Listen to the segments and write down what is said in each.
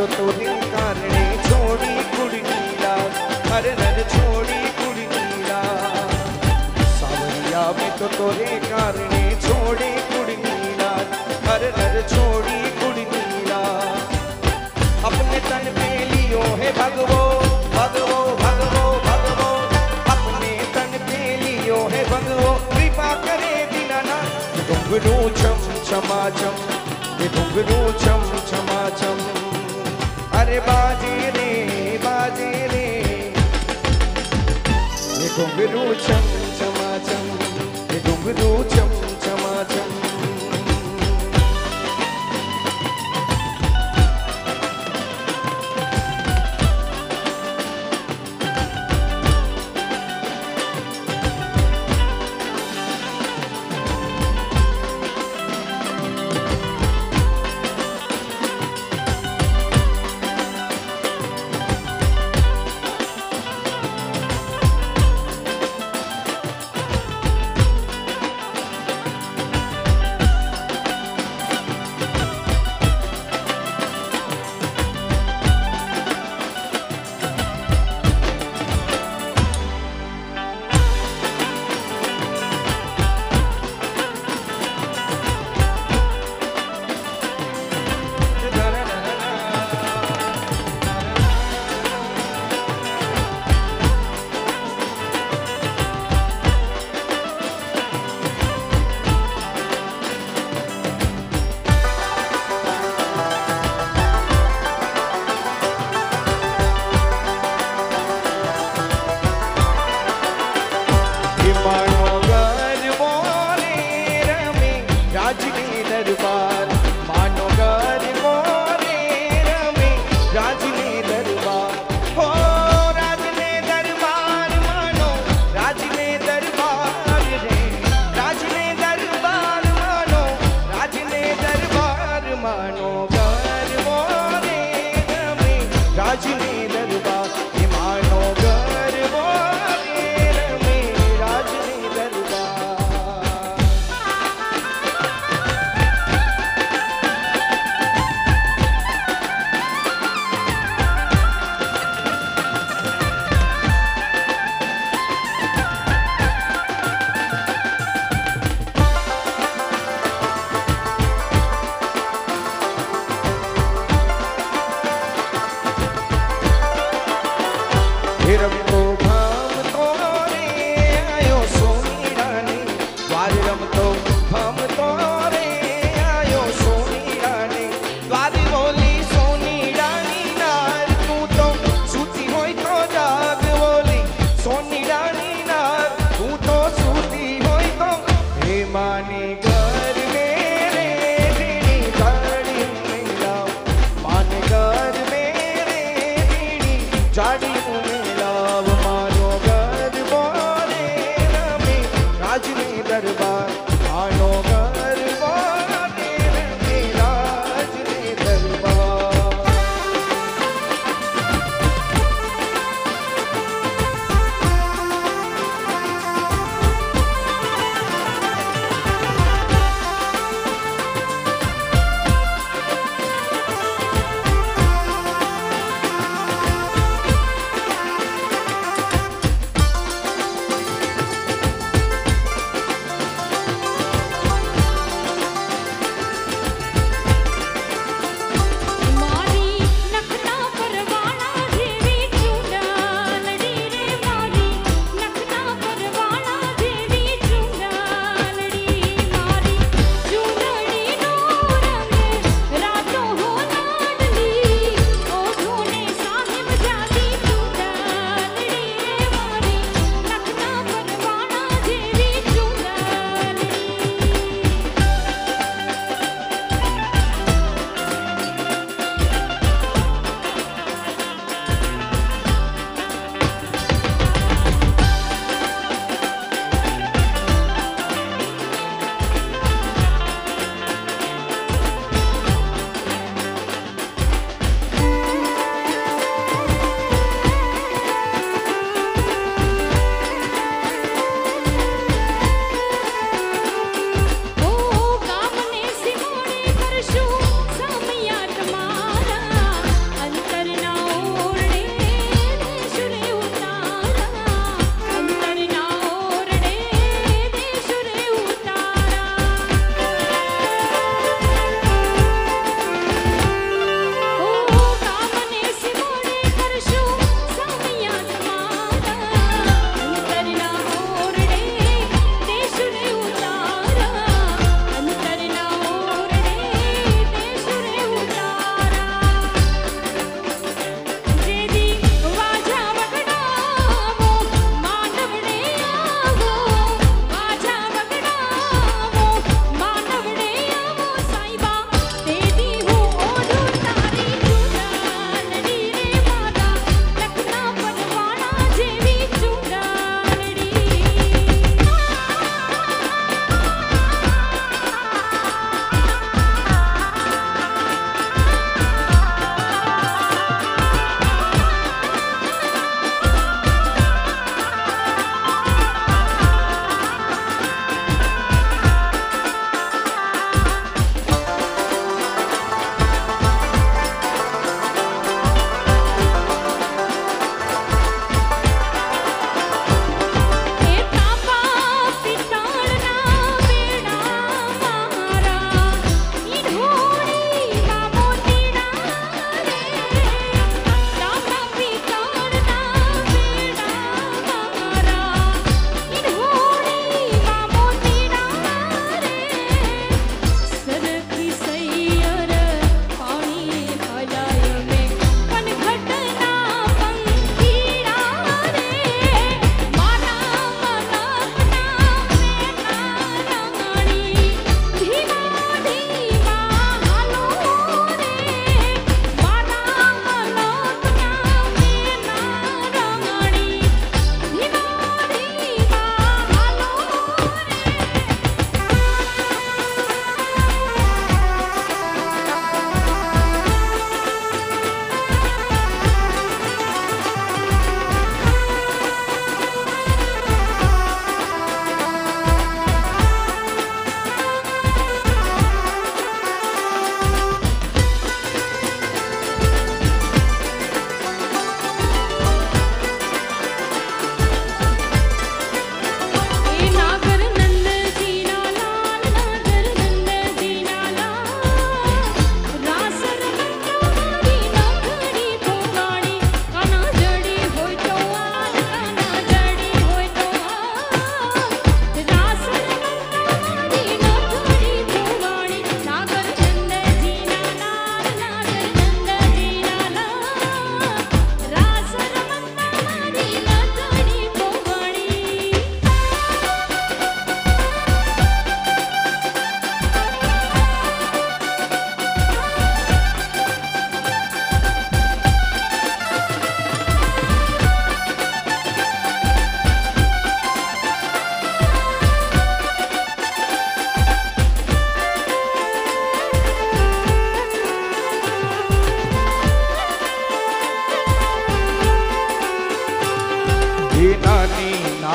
तो तोरे कारणे छोड़ी कुड़ी लाज, अरे नर छोड़ी कुड़ी लाज। सावरिया में तो तोरे कारणे छोड़ी कुड़ी लाज, अरे नर छोड़ी कुड़ी लाज। अपने तन पे लियो है भगवो भगवो भगवो भगवो, अपने तन पे लियो है भगवो, कृपा करे दीनानाथ। घुंघरू छम छमा छम, ये घुंघरू छम छमा छम, अरे बाजे रे ये घुंघरू छम छमा छम, ये घुंघरू छम छमा छम।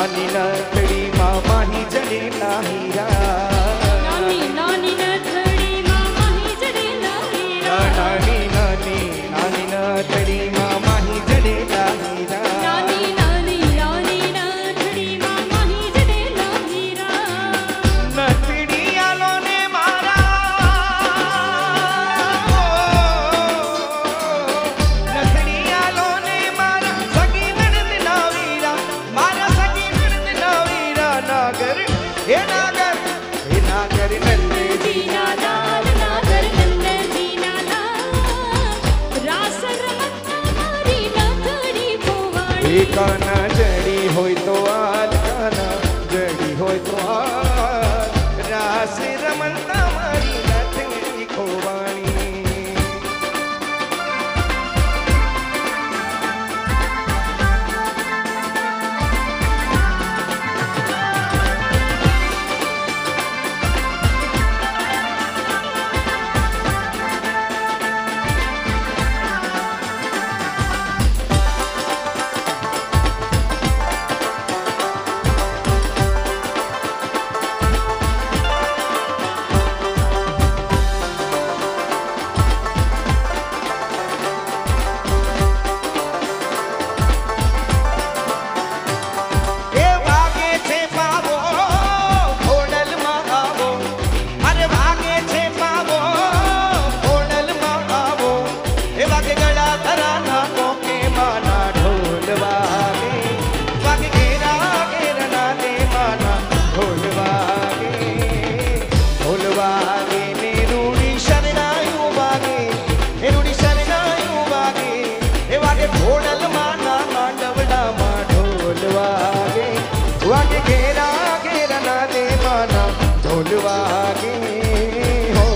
નાની નથડીમાં માહી જડેલા હીરા નાની નાની નથડીમાં માહી જડેલા હીરા નાની નાની નાની નથડીમાં માહી જડેલા હીરા નાની નાની નાની નથડીમાં માહી જડેલા હીરા નથડી આલો ને મારા નથડી આલો ને મારા સગી નણંદના વીરા મારા સગી નણંદના વીરા નાગર હે નાગર નંદજી જીના લાલ નાગર નંદજીના લાલ રાસ રમતા મારી નથડી ભોવાણી કાના જડી હોય તો આલ કાના જડી હોય તો આલ રાસ રમતા મારી નથડી ખોવાણી વાગે ઘેરા ઘેરા ના દે માના ઢોલ વાગે હો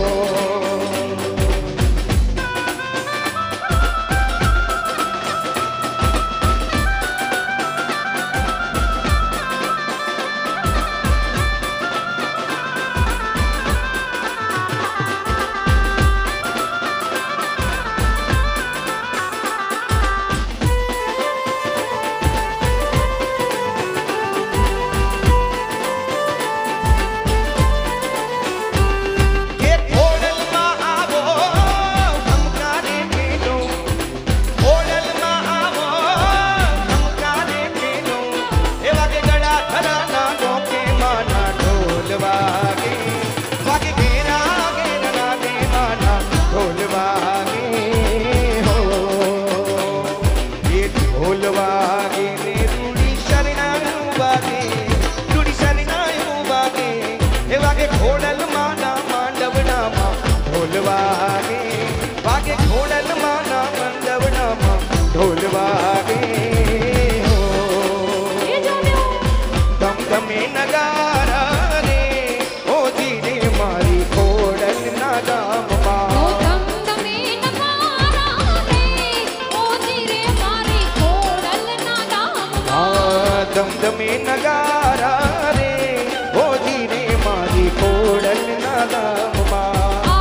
વાગે ઘોડલ માના મંડવડામાં ઢોલ વાગે ધમ ધમે નગારા રે ઓજી રે મારી ઘોડલ ના ગામમાં ધમધમે નગારા રે ઓજી રે મારી ઘોડલ ના ગામમાં ધમધમે નગારા રે ઓજી રે મારી ઘોડલ ના ગામમાં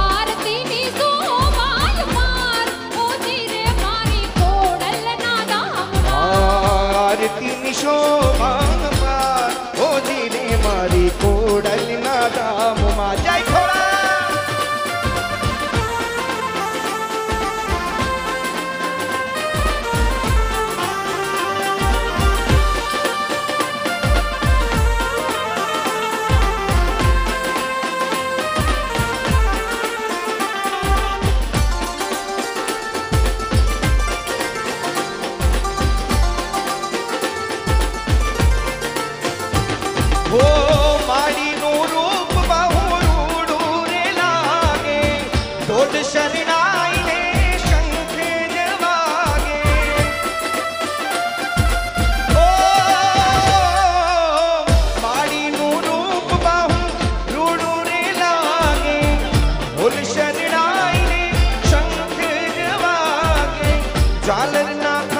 આરતી શોભાન પાર ઓજી રે મારી કોડલ ના ગામમાં જય ખોડા ઓ માડીનું રૂપ બહુ રૂડું રે લાગે દોઢ શરણાઈને શંખે જ વાગે ઓ માડીનું રૂપ બહુ રૂડું રે લાગે દોઢ શરણાઈને શંખે જ વાગે ઝાલરના